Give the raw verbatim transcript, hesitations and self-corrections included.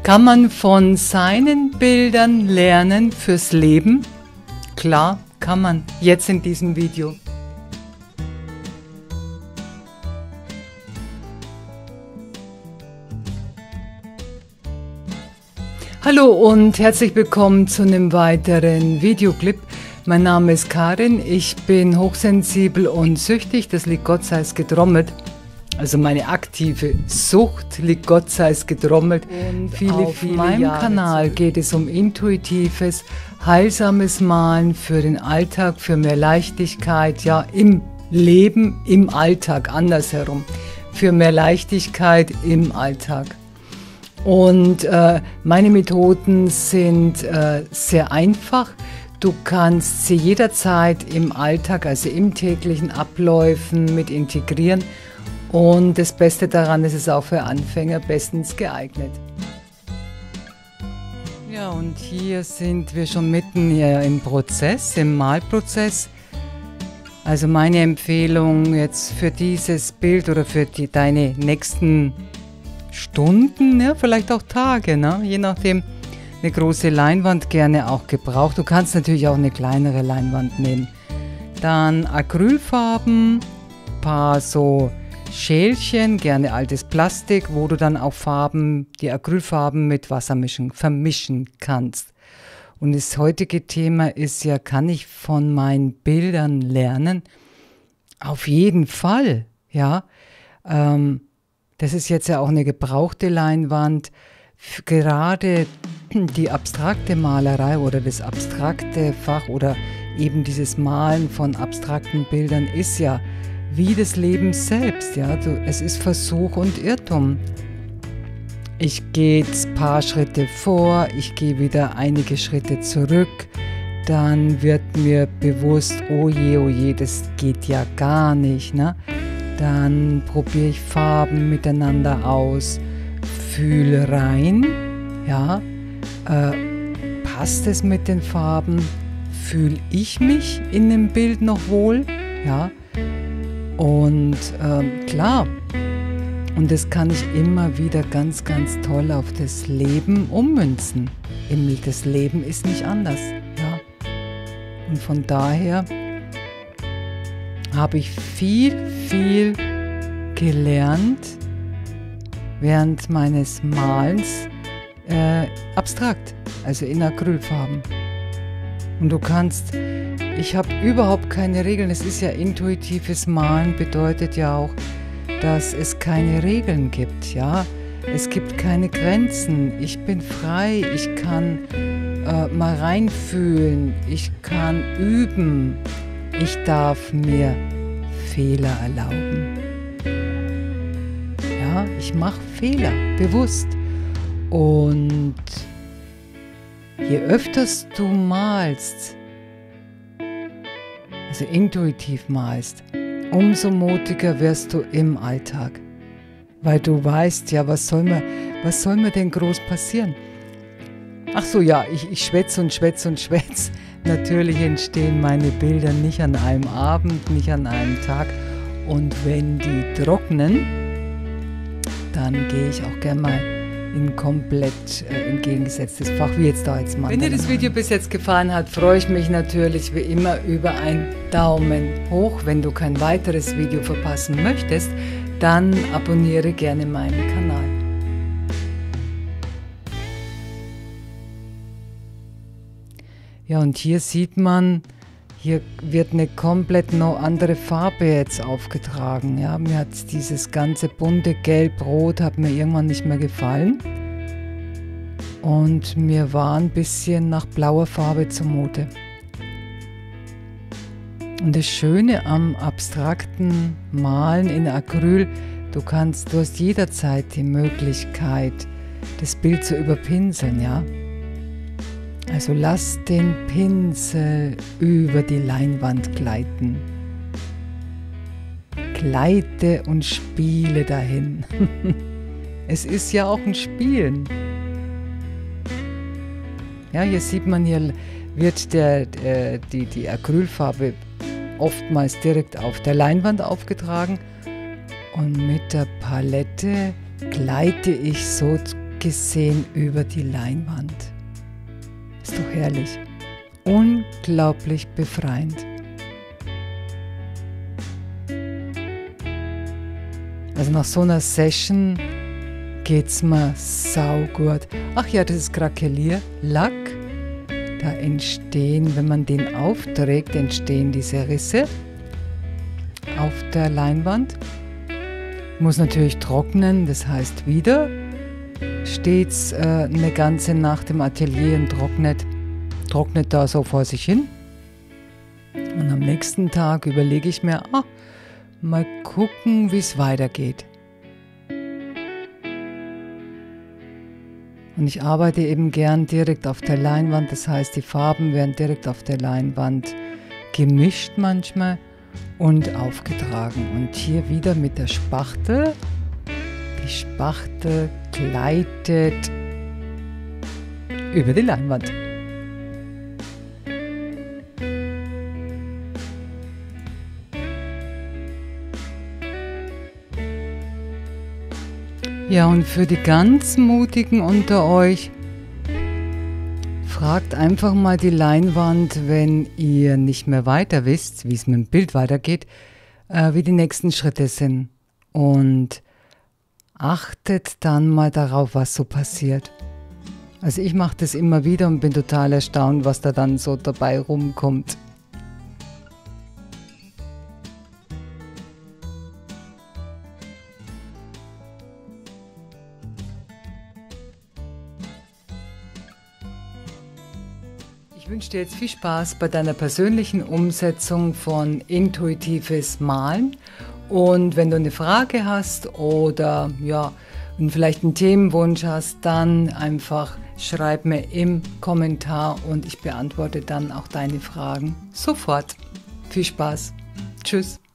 Kann man von seinen Bildern lernen fürs Leben? Klar, kann man. Jetzt in diesem Video. Hallo und herzlich willkommen zu einem weiteren Videoclip. Mein Name ist Karin, ich bin hochsensibel und süchtig, das liegt Gott sei es gedrommelt. Also meine aktive Sucht liegt Gott sei es gedrommelt. Und viele, auf viele meinem Jahre Kanal zurück geht es um intuitives, heilsames Malen für den Alltag, für mehr Leichtigkeit, ja im Leben, im Alltag, andersherum, für mehr Leichtigkeit im Alltag. Und äh, meine Methoden sind äh, sehr einfach. Du kannst sie jederzeit im Alltag, also im täglichen Abläufen mit integrieren. Und das Beste daran ist, es ist auch für Anfänger bestens geeignet. Ja, und hier sind wir schon mitten hier im Prozess, im Malprozess. Also meine Empfehlung jetzt für dieses Bild oder für die, deine nächsten Stunden, ja, vielleicht auch Tage, ne? Je nachdem, eine große Leinwand gerne auch gebraucht. Du kannst natürlich auch eine kleinere Leinwand nehmen. Dann Acrylfarben, ein paar so Schälchen, gerne altes Plastik, wo du dann auch Farben, die Acrylfarben mit Wasser mischen, vermischen kannst. Und das heutige Thema ist ja, kann ich von meinen Bildern lernen? Auf jeden Fall, ja. Ähm, das ist jetzt ja auch eine gebrauchte Leinwand. Gerade die abstrakte Malerei oder das abstrakte Fach oder eben dieses Malen von abstrakten Bildern ist ja wie das Leben selbst, ja, du, es ist Versuch und Irrtum. Ich gehe ein paar Schritte vor, ich gehe wieder einige Schritte zurück, dann wird mir bewusst, oh je, oh je, das geht ja gar nicht, ne? Dann probiere ich Farben miteinander aus, fühle rein, ja, äh, passt es mit den Farben, fühle ich mich in dem Bild noch wohl, ja. Und ähm, klar, und das kann ich immer wieder ganz, ganz toll auf das Leben ummünzen. Das Leben ist nicht anders. Ja? Und von daher habe ich viel, viel gelernt während meines Malens äh, abstrakt, also in Acrylfarben. Und du kannst, ich habe überhaupt keine Regeln, es ist ja intuitives Malen, bedeutet ja auch, dass es keine Regeln gibt, ja. Es gibt keine Grenzen, ich bin frei, ich kann äh, mal reinfühlen, ich kann üben, ich darf mir Fehler erlauben. Ja, ich mache Fehler, bewusst. Und je öfters du malst, also intuitiv malst, umso mutiger wirst du im Alltag. Weil du weißt, ja, was soll mir, was soll mir denn groß passieren? Ach so, ja, ich, ich schwätze und schwätze und schwätze. Natürlich entstehen meine Bilder nicht an einem Abend, nicht an einem Tag. Und wenn die trocknen, dann gehe ich auch gerne mal in komplett äh, entgegengesetztes Fach, wie jetzt da jetzt mal. Wenn dir das Video bis jetzt gefallen hat, freue ich mich natürlich wie immer über einen Daumen hoch. Wenn du kein weiteres Video verpassen möchtest, dann abonniere gerne meinen Kanal. Ja, und hier sieht man, hier wird eine komplett noch andere Farbe jetzt aufgetragen. Ja, mir hat dieses ganze bunte Gelb-Rot hat mir irgendwann nicht mehr gefallen. Und mir war ein bisschen nach blauer Farbe zumute. Und das Schöne am abstrakten Malen in Acryl, du kannst, du hast jederzeit die Möglichkeit, das Bild zu überpinseln, ja. Also lass den Pinsel über die Leinwand gleiten. Gleite und spiele dahin. Es ist ja auch ein Spielen. Ja, hier sieht man, hier wird der, äh, die, die Acrylfarbe oftmals direkt auf der Leinwand aufgetragen und mit der Palette gleite ich so gesehen über die Leinwand. Ist doch herrlich. Unglaublich befreiend. Also nach so einer Session geht's mir saugut. Ach ja, das ist Krakelier-Lack. Da entstehen, wenn man den aufträgt, entstehen diese Risse auf der Leinwand. Muss natürlich trocknen, das heißt wieder steht's äh, eine ganze Nacht im Atelier und trocknet, trocknet da so vor sich hin. Und am nächsten Tag überlege ich mir, ah, mal gucken, wie es weitergeht. Und ich arbeite eben gern direkt auf der Leinwand, das heißt, die Farben werden direkt auf der Leinwand gemischt manchmal und aufgetragen. Und hier wieder mit der Spachtel. Die Spachtel gleitet über die Leinwand. Ja, und für die ganz Mutigen unter euch, fragt einfach mal die Leinwand, wenn ihr nicht mehr weiter wisst, wie es mit dem Bild weitergeht, äh, wie die nächsten Schritte sind. Und achtet dann mal darauf, was so passiert. Also ich mache das immer wieder und bin total erstaunt, was da dann so dabei rumkommt. Ich wünsche dir jetzt viel Spaß bei deiner persönlichen Umsetzung von intuitives Malen. Und wenn du eine Frage hast oder ja, vielleicht einen Themenwunsch hast, dann einfach schreib mir im Kommentar und ich beantworte dann auch deine Fragen sofort. Viel Spaß. Tschüss.